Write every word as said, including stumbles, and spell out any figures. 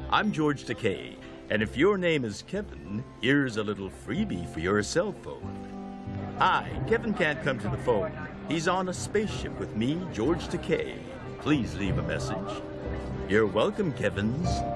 I'm George Takei, and if your name is Kevin, here's a little freebie for your cell phone. Hi, Kevin can't come to the phone. He's on a spaceship with me, George Takei. Please leave a message. You're welcome, Kevins.